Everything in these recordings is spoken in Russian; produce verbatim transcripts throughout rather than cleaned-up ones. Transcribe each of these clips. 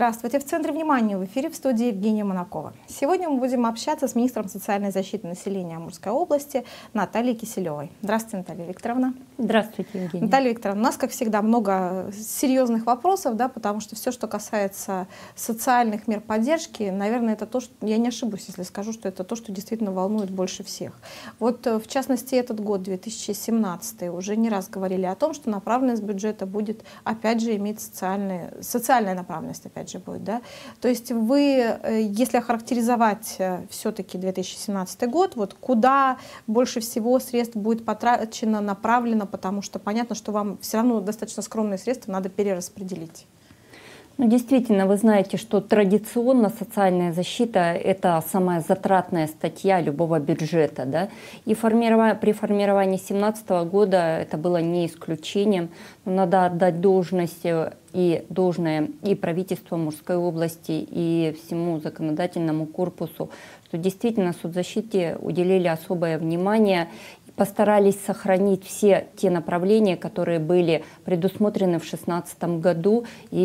Здравствуйте. В центре внимания в эфире в студии Евгения Монакова. Сегодня мы будем общаться с министром социальной защиты населения Амурской области Натальей Киселевой. Здравствуйте, Наталья Викторовна. Здравствуйте, Евгения. Наталья Викторовна, у нас, как всегда, много серьезных вопросов, да, потому что все, что касается социальных мер поддержки, наверное, это то, что я не ошибусь, если скажу, что это то, что действительно волнует больше всех. Вот, в частности, этот год, две тысячи семнадцатый, уже не раз говорили о том, что направленность бюджета будет, опять же, иметь социальные, социальная направленность, опять же, будет, да. То есть вы, если охарактеризовать все-таки две тысячи семнадцатый год, вот куда больше всего средств будет потрачено, направлено, потому что понятно, что вам все равно достаточно скромные средства надо перераспределить. Ну, действительно, вы знаете, что традиционно социальная защита – это самая затратная статья любого бюджета. Да? И формиров... при формировании две тысячи семнадцатого года это было не исключением. Но надо отдать должность и должное и правительству Амурской области, и всему законодательному корпусу, что действительно соцзащите уделили особое внимание, постарались сохранить все те направления, которые были предусмотрены в две тысячи шестнадцатом году,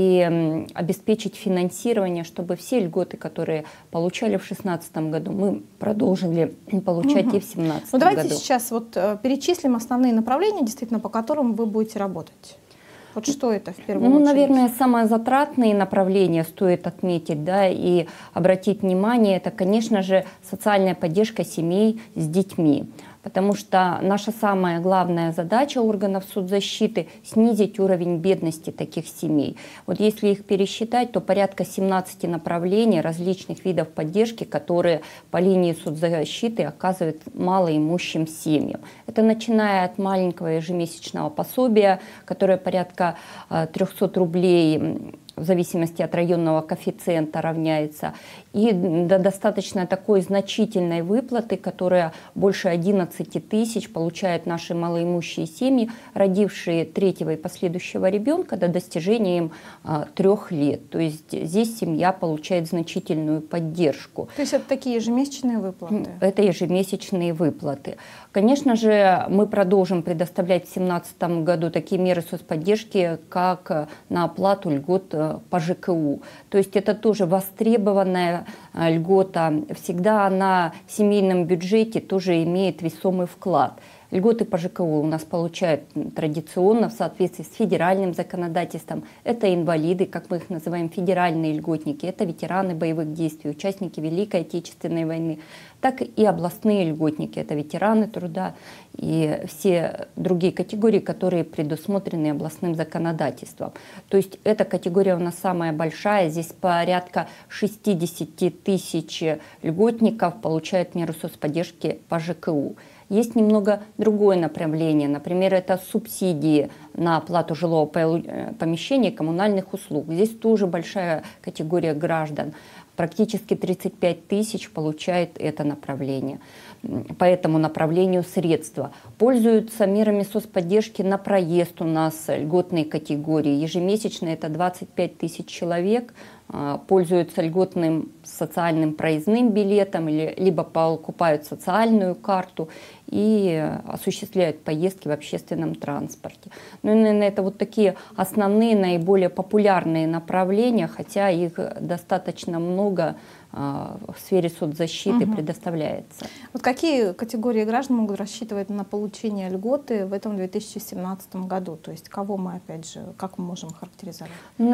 и обеспечить финансирование, чтобы все льготы, которые получали в две тысячи шестнадцатом году, мы продолжили получать угу. и в две тысячи семнадцатом ну, давайте году. Давайте сейчас вот перечислим основные направления, действительно, по которым вы будете работать. Вот что это в первую ну, очередь? Наверное, самые затратные направления стоит отметить, да, и обратить внимание, это, конечно же, социальная поддержка семей с детьми. Потому что наша самая главная задача органов соцзащиты – снизить уровень бедности таких семей. Вот если их пересчитать, то порядка семнадцати направлений различных видов поддержки, которые по линии соцзащиты оказывают малоимущим семьям. Это начиная от маленького ежемесячного пособия, которое порядка трёхсот рублей, в зависимости от районного коэффициента равняется, и до достаточно такой значительной выплаты, которая больше одиннадцати тысяч получают наши малоимущие семьи, родившие третьего и последующего ребенка до достижения им а, трех лет. То есть здесь семья получает значительную поддержку. То есть это такие ежемесячные выплаты? Это ежемесячные выплаты. Конечно же, мы продолжим предоставлять в две тысячи семнадцатом году такие меры соцподдержки, как на оплату льгот по Ж К У. То есть это тоже востребованная льгота. Всегда она в семейном бюджете тоже имеет весомый вклад. Льготы по Ж К У у нас получают традиционно в соответствии с федеральным законодательством. Это инвалиды, как мы их называем, федеральные льготники. Это ветераны боевых действий, участники Великой Отечественной войны. Так и областные льготники. Это ветераны труда и все другие категории, которые предусмотрены областным законодательством. То есть эта категория у нас самая большая. Здесь порядка шестидесяти тысяч льготников получают меру соцподдержки по Ж К У. Есть немного другое направление, например, это субсидии на оплату жилого помещения и коммунальных услуг. Здесь тоже большая категория граждан, практически тридцать пять тысяч получает это направление. По этому направлению средства. Пользуются мерами соцподдержки на проезд у нас льготные категории. Ежемесячно это двадцать пять тысяч человек пользуются льготным социальным проездным билетом, или, либо покупают социальную карту и осуществляют поездки в общественном транспорте. Ну, и, наверное, это вот такие основные, наиболее популярные направления, хотя их достаточно много в сфере соцзащиты угу. предоставляется. Вот какие категории граждан могут рассчитывать на получение льготы в этом две тысячи семнадцатом году? То есть кого мы, опять же, как мы можем характеризовать?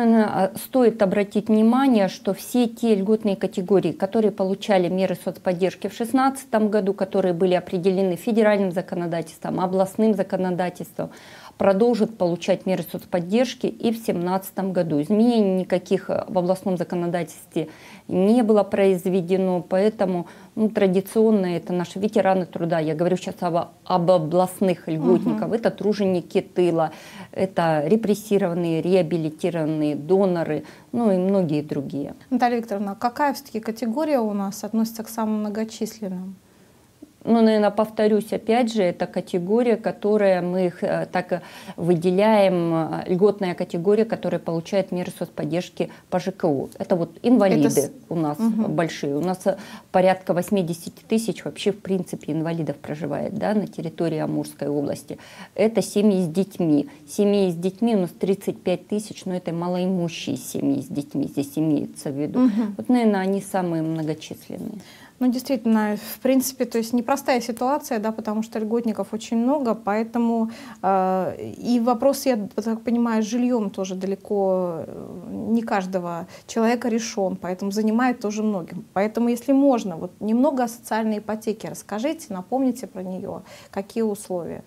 Стоит обратить внимание, что все те льготные категории, которые получали меры соцподдержки в две тысячи шестнадцатом году, которые были определены федеральным законодательством, областным законодательством, продолжат получать меры соцподдержки и в две тысячи семнадцатом году. Изменений никаких в областном законодательстве не было произведено, поэтому ну, традиционно это наши ветераны труда. Я говорю сейчас об, об областных льготниках. Угу. Это труженики тыла, это репрессированные, реабилитированные доноры, ну и многие другие. Наталья Викторовна, какая все-таки категория у нас относится к самым многочисленным? Ну, наверное, повторюсь, опять же, это категория, которая мы их так выделяем, льготная категория, которая получает меры соцподдержки по ЖКУ. Это вот инвалиды это... у нас угу. большие. У нас порядка восемьдесят тысяч вообще, в принципе, инвалидов проживает, да, на территории Амурской области. Это семьи с детьми. Семьи с детьми у нас тридцать пять тысяч, но это малоимущие семьи с детьми здесь имеется в виду. Угу. Вот, наверное, они самые многочисленные. Ну, действительно, в принципе, то есть непростая ситуация, да, потому что льготников очень много, поэтому э, и вопрос, я так понимаю, с жильем тоже далеко не каждого человека решен, поэтому занимает тоже многим. Поэтому, если можно, вот немного о социальной ипотеке расскажите, напомните про нее, какие условия.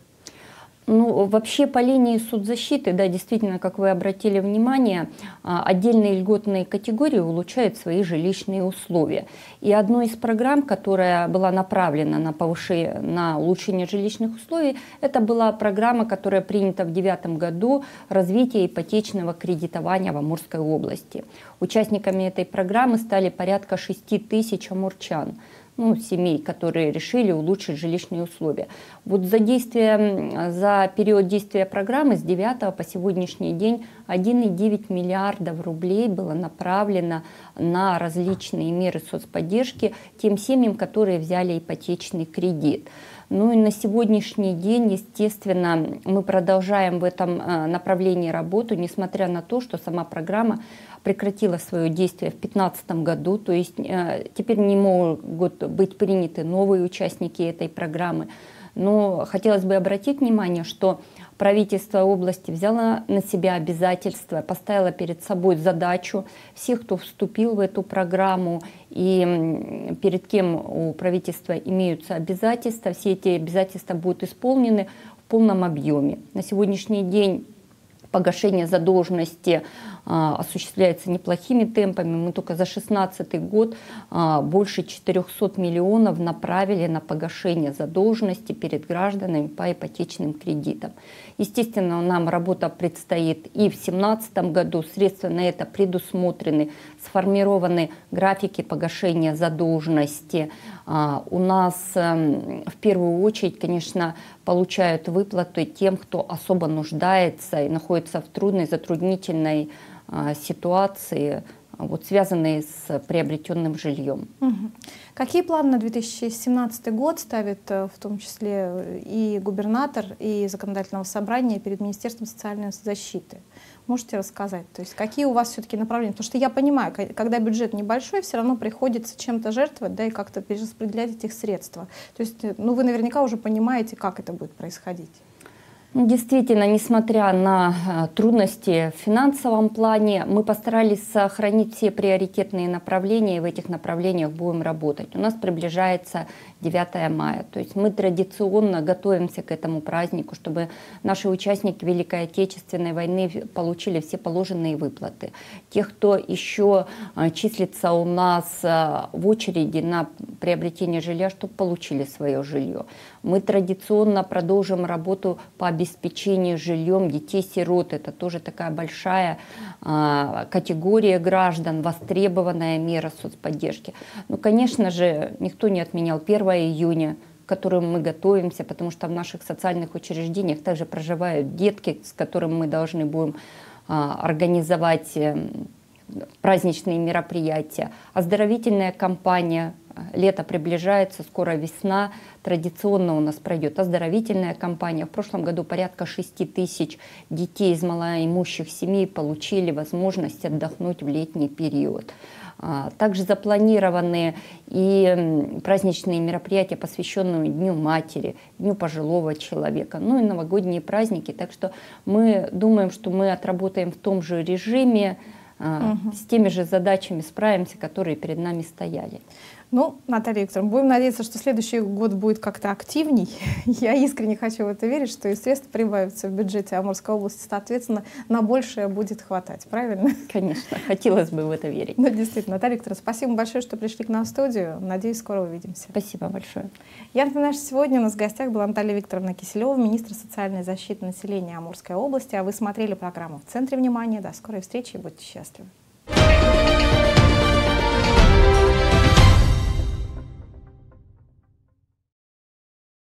Ну, вообще по линии соцзащиты, да, действительно, как вы обратили внимание, отдельные льготные категории улучшают свои жилищные условия. И одной из программ, которая была направлена на повышение, на улучшение жилищных условий, это была программа, которая принята в две тысячи девятом году «Развитие ипотечного кредитования в Амурской области». Участниками этой программы стали порядка шести тысяч амурчан. Ну, семей, которые решили улучшить жилищные условия. Вот за, действие, за период действия программы с девятого по сегодняшний день один и девять миллиардов рублей было направлено на различные меры соцподдержки тем семьям, которые взяли ипотечный кредит. Ну и на сегодняшний день, естественно, мы продолжаем в этом направлении работу, несмотря на то, что сама программа прекратила свое действие в две тысячи пятнадцатом году, то есть э, теперь не могут быть приняты новые участники этой программы. Но хотелось бы обратить внимание, что правительство области взяло на себя обязательства, поставило перед собой задачу всех, кто вступил в эту программу и перед кем у правительства имеются обязательства, все эти обязательства будут исполнены в полном объеме. На сегодняшний день погашение задолженности а, осуществляется неплохими темпами. Мы только за две тысячи шестнадцатый год а, больше четырёхсот миллионов направили на погашение задолженности перед гражданами по ипотечным кредитам. Естественно, нам работа предстоит и в две тысячи семнадцатом году. Средства на это предусмотрены, сформированы графики погашения задолженности. А, у нас а, в первую очередь, конечно, получают выплаты тем, кто особо нуждается и находится в трудной, затруднительной а, ситуации, вот, связанные с приобретенным жильем. Угу. Какие планы на две тысячи семнадцатый год ставит в том числе и губернатор, и законодательного собрания перед Министерством социальной защиты? Можете рассказать? То есть какие у вас все-таки направления? Потому что я понимаю, когда бюджет небольшой, все равно приходится чем-то жертвовать, да, и как-то перераспределять этих средства. То есть, ну, вы наверняка уже понимаете, как это будет происходить. Действительно, несмотря на трудности в финансовом плане, мы постарались сохранить все приоритетные направления, и в этих направлениях будем работать. У нас приближается девятое мая, то есть мы традиционно готовимся к этому празднику, чтобы наши участники Великой Отечественной войны получили все положенные выплаты. Тех, кто еще числится у нас в очереди на приобретение жилья, чтобы получили свое жилье. Мы традиционно продолжим работу по обеспечению жильем детей-сирот. Это тоже такая большая а, категория граждан, востребованная мера соцподдержки. Ну, конечно же, никто не отменял первое июня, к которому мы готовимся, потому что в наших социальных учреждениях также проживают детки, с которыми мы должны будем а, организовать праздничные мероприятия. Оздоровительная кампания. Лето приближается, скоро весна. Традиционно у нас пройдет оздоровительная кампания. В прошлом году порядка шести тысяч детей из малоимущих семей получили возможность отдохнуть в летний период. Также запланированы и праздничные мероприятия, посвященные Дню матери, Дню пожилого человека, ну и новогодние праздники. Так что мы думаем, что мы отработаем в том же режиме, угу. с теми же задачами справимся, которые перед нами стояли. Ну, Наталья Викторовна, будем надеяться, что следующий год будет как-то активней. Я искренне хочу в это верить, что и средств прибавится в бюджете Амурской области, соответственно, на большее будет хватать, правильно? Конечно, хотелось бы в это верить. Ну, действительно. Наталья Викторовна, спасибо большое, что пришли к нам в студию. Надеюсь, скоро увидимся. Спасибо большое. Я напоминаю, что сегодня у нас в гостях была Наталья Викторовна Киселева, министр социальной защиты населения Амурской области, а вы смотрели программу «В центре внимания». До скорой встречи и будьте счастливы.